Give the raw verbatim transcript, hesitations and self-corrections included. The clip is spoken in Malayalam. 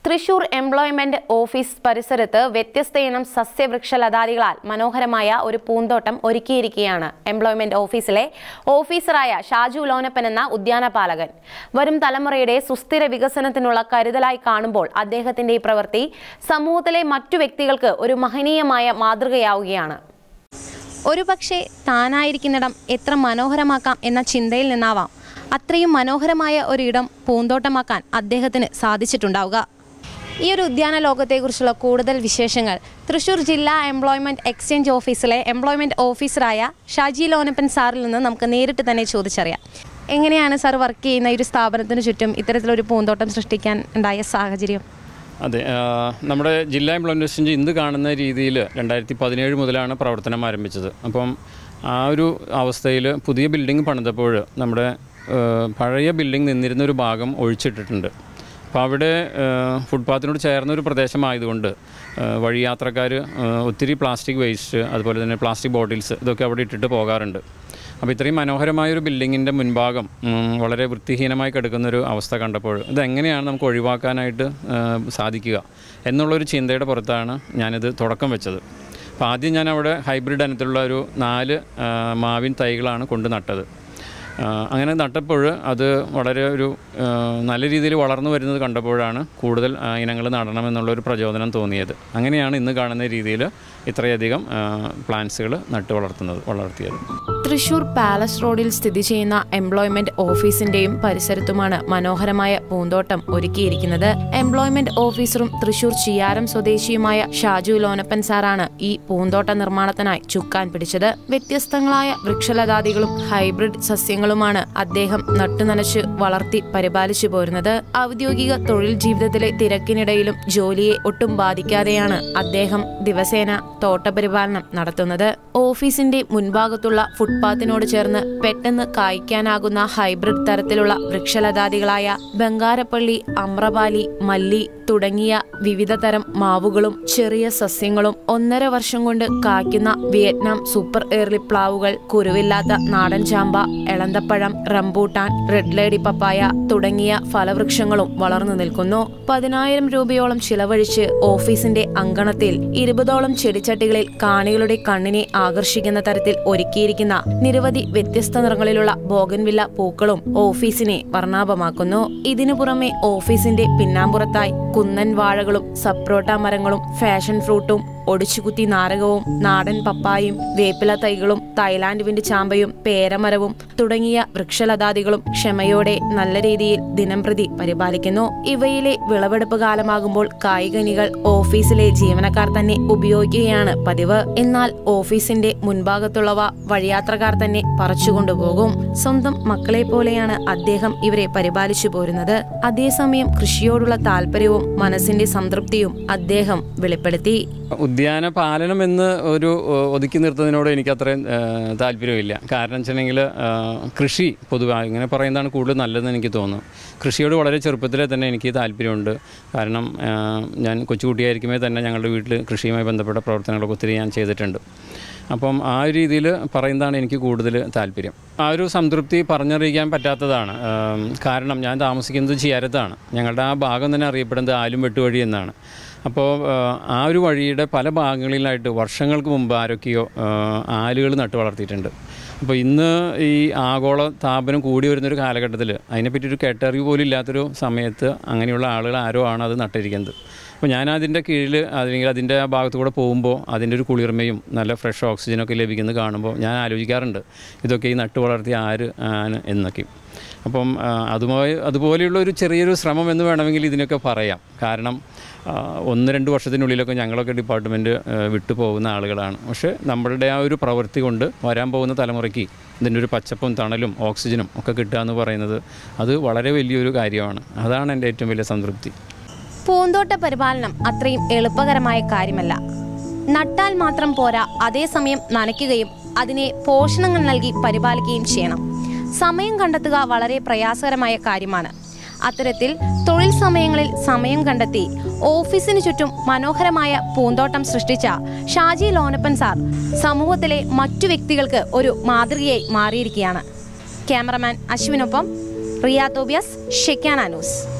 തൃശൂർ എംപ്ലോയ്മെന്റ് ഓഫീസ് പരിസരത്ത് വ്യത്യസ്തയിനം സസ്യവൃക്ഷലതാദികളാൽ മനോഹരമായ ഒരു പൂന്തോട്ടം ഒരുക്കിയിരിക്കുകയാണ് എംപ്ലോയ്മെന്റ് ഓഫീസിലെ ഓഫീസറായ ഷാജു ലോനപ്പൻ എന്ന ഉദ്യാനപാലകൻ. വരും തലമുറയുടെ സുസ്ഥിര വികസനത്തിനുള്ള കരുതലായി കാണുമ്പോൾ അദ്ദേഹത്തിന്റെ ഈ പ്രവൃത്തി സമൂഹത്തിലെ മറ്റു വ്യക്തികൾക്ക് ഒരു മഹനീയമായ മാതൃകയാവുകയാണ്. ഒരുപക്ഷെ താനായിരിക്കുന്നിടം എത്ര മനോഹരമാക്കാം എന്ന ചിന്തയിൽ നിന്നാവാം അത്രയും മനോഹരമായ ഒരിടം പൂന്തോട്ടമാക്കാൻ അദ്ദേഹത്തിന് സാധിച്ചിട്ടുണ്ടാവുക. ഈ ഒരു ഉദ്യാന ലോകത്തെക്കുറിച്ചുള്ള കൂടുതൽ വിശേഷങ്ങൾ തൃശൂർ ജില്ലാ എംപ്ലോയ്മെൻറ്റ് എക്സ്ചേഞ്ച് ഓഫീസിലെ എംപ്ലോയ്മെൻറ്റ് ഓഫീസറായ ഷാജി ലോനപ്പൻ സാറിൽ നിന്ന് നമുക്ക് നേരിട്ട് തന്നെ ചോദിച്ചറിയാം. എങ്ങനെയാണ് സാർ വർക്ക് ചെയ്യുന്ന ഈ ഒരു സ്ഥാപനത്തിന് ചുറ്റും ഇത്തരത്തിലൊരു പൂന്തോട്ടം സൃഷ്ടിക്കാൻ ഉണ്ടായ സാഹചര്യം? അതെ, നമ്മുടെ ജില്ലാ എംപ്ലോയ്മെൻറ്റ് എക്സ്ചേഞ്ച് ഇന്ന് കാണുന്ന രീതിയിൽ രണ്ടായിരത്തി പതിനേഴ് മുതലാണ് പ്രവർത്തനം ആരംഭിച്ചത്. അപ്പം ആ ഒരു അവസ്ഥയിൽ പുതിയ ബിൽഡിംഗ് പണിതപ്പോൾ നമ്മുടെ പഴയ ബിൽഡിംഗ് നിന്നിരുന്നൊരു ഭാഗം ഒഴിച്ചിട്ടിട്ടുണ്ട്. അപ്പോൾ അവിടെ ഫുട്പാത്തിനോട് ചേർന്നൊരു പ്രദേശമായതുകൊണ്ട് വഴിയാത്രക്കാർ ഒത്തിരി പ്ലാസ്റ്റിക് വേസ്റ്റ്, അതുപോലെ തന്നെ പ്ലാസ്റ്റിക് ബോട്ടിൽസ് ഇതൊക്കെ അവിടെ ഇട്ടിട്ട് പോകാറുണ്ട്. അപ്പോൾ ഇത്രയും മനോഹരമായൊരു ബിൽഡിങ്ങിൻ്റെ മുൻഭാഗം വളരെ വൃത്തിഹീനമായി കിടക്കുന്നൊരു അവസ്ഥ കണ്ടപ്പോൾ ഇതെങ്ങനെയാണ് നമുക്ക് ഒഴിവാക്കാനായിട്ട് സാധിക്കുക എന്നുള്ളൊരു ചിന്തയുടെ പുറത്താണ് ഞാനിത് തുടക്കം വെച്ചത്. അപ്പോൾ ആദ്യം ഞാൻ അവിടെ ഹൈബ്രിഡ് ഇനത്തിലുള്ള ഒരു നാല് മാവിൻ തൈകളാണ് കൊണ്ട് നട്ടത്. അങ്ങനെ നട്ടപ്പോൾ അത് വളരെ ഒരു നല്ല രീതിയിൽ വളർന്നു വരുന്നത് കണ്ടപ്പോഴാണ് കൂടുതൽ ഇനങ്ങൾ നടണമെന്നുള്ളൊരു പ്രചോദനം തോന്നിയത്. അങ്ങനെയാണ് ഇന്ന് കാണുന്ന രീതിയിൽ ഇത്രയധികം പ്ലാന്റ്സുകൾ നട്ട് വളർത്തുന്നത് വളർത്തിയത്. തൃശൂർ പാലസ് റോഡിൽ സ്ഥിതി ചെയ്യുന്ന എംപ്ലോയ്മെന്റ് ഓഫീസിന്റെയും പരിസരത്തുമാണ് മനോഹരമായ പൂന്തോട്ടം ഒരുക്കിയിരിക്കുന്നത്. എംപ്ലോയ്മെന്റ് ഓഫീസറും തൃശൂർ ചിയാരം സ്വദേശിയുമായ ഷാജു ലോനപ്പൻ സാറാണ് ഈ പൂന്തോട്ട നിർമ്മാണത്തിനായി ചുക്കാൻ പിടിച്ചത്. വ്യത്യസ്തങ്ങളായ വൃക്ഷലതാദികളും ഹൈബ്രിഡ് സസ്യങ്ങളുമാണ് അദ്ദേഹം നട്ടുനനച്ച് വളർത്തി പരിപാലിച്ചു പോരുന്നത്. ഔദ്യോഗിക തൊഴിൽ ജീവിതത്തിലെ തിരക്കിനിടയിലും ജോലിയെ ഒട്ടും ബാധിക്കാതെയാണ് അദ്ദേഹം ദിവസേന തോട്ടപരിപാലനം നടത്തുന്നത്. ഓഫീസിന്റെ മുൻഭാഗത്തുള്ള ഫുട്പാത്തിനോട് ചേർന്ന് പെട്ടെന്ന് കായ്ക്കാനാകുന്ന ഹൈബ്രിഡ് തരത്തിലുള്ള വൃക്ഷലതാദികളായ ബംഗാരപ്പള്ളി, അമ്രപാലി, മല്ലി തുടങ്ങിയ വിവിധ തരം മാവുകളും ചെറിയ സസ്യങ്ങളും ഒന്നര വർഷം കൊണ്ട് കായ്ക്കുന്ന വിയറ്റ്നാം സൂപ്പർ ഏർലി പ്ലാവുകൾ, കുരുവില്ലാത്ത നാടൻ ചാമ്പ, എളന്തപ്പഴം, റംബൂട്ടാൻ, റെഡ് ലേഡി പപ്പായ തുടങ്ങിയ ഫലവൃക്ഷങ്ങളും വളർന്നു നിൽക്കുന്നു. പതിനായിരം രൂപയോളം ചിലവഴിച്ച് ഓഫീസിന്റെ അങ്കണത്തിൽ ഇരുപതോളം ചെടിച്ചട്ടികളിൽ കാണികളുടെ കണ്ണിനെ ആകർഷിക്കുന്ന തരത്തിൽ ഒരുക്കിയിരിക്കുന്ന നിരവധി വ്യത്യസ്ത നിറങ്ങളിലുള്ള ബോഗൻവില്ല പൂക്കളും ഓഫീസിനെ വർണ്ണാഭമാക്കുന്നു. ഇതിനു പുറമെ ഓഫീസിന്റെ പിന്നാമ്പുറത്തായി കുന്നൻ വാഴകളും സപ്രോട്ട മരങ്ങളും ഫാഷൻ ഫ്രൂട്ടും ഒടിച്ചുകുത്തി നാരകവും നാടൻ പപ്പായും വേപ്പില തൈകളും തായ്ലാന്റ് വിൻഡ് ചാമ്പയും പേരമരവും തുടങ്ങിയ വൃക്ഷലതാദികളും ക്ഷമയോടെ നല്ല രീതിയിൽ ദിനംപ്രതി പരിപാലിക്കുന്നു. ഇവയിലെ വിളവെടുപ്പ് കാലമാകുമ്പോൾ കായ്കനികൾ ഓഫീസിലെ ജീവനക്കാർ തന്നെ ഉപയോഗിക്കുകയാണ് പതിവ്. എന്നാൽ ഓഫീസിന്റെ മുൻഭാഗത്തുള്ളവ വഴിയാത്രക്കാർ തന്നെ പറിച്ചുകൊണ്ടുപോകും. സ്വന്തം മക്കളെ പോലെയാണ് അദ്ദേഹം ഇവരെ പരിപാലിച്ചു പോരുന്നത്. അതേസമയം കൃഷിയോടുള്ള താല്പര്യവും മനസ്സിന്റെ സംതൃപ്തിയും അദ്ദേഹം വെളിപ്പെടുത്തി. ഉദ്യാന പാലനം എന്ന് ഒരു ഒതുക്കി നിർത്തുന്നതിനോട് എനിക്ക് അത്രയും താല്പര്യമില്ല. കാരണം വെച്ചിട്ടുണ്ടെങ്കിൽ കൃഷി പൊതുവായി ഇങ്ങനെ പറയുന്നതാണ് കൂടുതൽ നല്ലതെന്ന് എനിക്ക് തോന്നുന്നു. കൃഷിയോട് വളരെ ചെറുപ്പത്തിലെ തന്നെ എനിക്ക് താല്പര്യമുണ്ട്. കാരണം ഞാൻ കൊച്ചുകുട്ടിയായിരിക്കുമ്പോൾ തന്നെ ഞങ്ങളുടെ വീട്ടിൽ കൃഷിയുമായി ബന്ധപ്പെട്ട പ്രവർത്തനങ്ങളൊക്കെ ഒത്തിരി ഞാൻ ചെയ്തിട്ടുണ്ട്. അപ്പം ആ ഒരു രീതിയിൽ പറയുന്നതാണ് എനിക്ക് കൂടുതൽ താല്പര്യം. ആ ഒരു സംതൃപ്തി പറഞ്ഞറിയിക്കാൻ പറ്റാത്തതാണ്. കാരണം ഞാൻ താമസിക്കുന്നത് ചിയാരത്താണ്. ഞങ്ങളുടെ ആ ഭാഗം തന്നെ അറിയപ്പെടുന്നത് ആലും വെട്ടുവഴി എന്നാണ്. അപ്പോൾ ആ ഒരു വഴിയുടെ പല ഭാഗങ്ങളിലായിട്ട് വർഷങ്ങൾക്ക് മുമ്പ് ആരൊക്കെയോ ആലുകൾ നട്ട് വളർത്തിയിട്ടുണ്ട്. അപ്പോൾ ഇന്ന് ഈ ആഗോള താപനം കൂടി വരുന്നൊരു കാലഘട്ടത്തിൽ അതിനെപ്പറ്റി ഒരു കേട്ടറിവ് പോലും ഇല്ലാത്തൊരു സമയത്ത് അങ്ങനെയുള്ള ആളുകൾ ആരോ ആണ് അത് നട്ടിരിക്കുന്നത്. അപ്പോൾ ഞാൻ അതിൻ്റെ കീഴിൽ അല്ലെങ്കിൽ അതിൻ്റെ ആ ഭാഗത്തു കൂടെ പോകുമ്പോൾ അതിൻ്റെ ഒരു കുളിർമയും നല്ല ഫ്രഷ് ഓക്സിജനൊക്കെ ലഭിക്കുന്നത് കാണുമ്പോൾ ഞാൻ ആലോചിക്കാറുണ്ട് ഇതൊക്കെ ഈ നട്ട് വളർത്തിയ ആര് ആണ് എന്നൊക്കെ. അപ്പം അതുമായി അതുപോലെയുള്ള ഒരു ചെറിയൊരു ശ്രമം എന്ന് വേണമെങ്കിൽ ഇതിനൊക്കെ പറയാം. കാരണം ഒന്ന് രണ്ട് വർഷത്തിനുള്ളിലൊക്കെ ഞങ്ങളൊക്കെ ഡിപ്പാർട്ട്മെൻറ്റ് വിട്ടു പോകുന്ന ആളുകളാണ്. പക്ഷേ നമ്മളുടെ ആ ഒരു പ്രവൃത്തി കൊണ്ട് വരാൻ പോകുന്ന തലമുറയ്ക്ക് ഇതിൻ്റെ ഒരു പച്ചപ്പും തണലും ഓക്സിജനും ഒക്കെ കിട്ടുക എന്ന് പറയുന്നത് അത് വളരെ വലിയൊരു കാര്യമാണ്. അതാണ് എൻ്റെ ഏറ്റവും വലിയ സംതൃപ്തി. പൂന്തോട്ട പരിപാലനം അത്രയും എളുപ്പകരമായ കാര്യമല്ല. നട്ടാൽ മാത്രം പോരാ, അതേസമയം നനയ്ക്കുകയും അതിനെ പോഷണങ്ങൾ നൽകി പരിപാലിക്കുകയും ചെയ്യണം. സമയം കണ്ടെത്തുക വളരെ പ്രയാസകരമായ കാര്യമാണ്. അത്തരത്തിൽ തൊഴിൽ സമയങ്ങളിൽ സമയം കണ്ടെത്തി ഓഫീസിന് ചുറ്റും മനോഹരമായ പൂന്തോട്ടം സൃഷ്ടിച്ച ഷാജി ലോനപ്പൻ സാർ സമൂഹത്തിലെ മറ്റു വ്യക്തികൾക്ക് ഒരു മാതൃകയായി മാറിയിരിക്കുകയാണ്. ക്യാമറമാൻ അശ്വിനൊപ്പം റിയ തോബിയസ്, ഷെക്കാന ന്യൂസ്.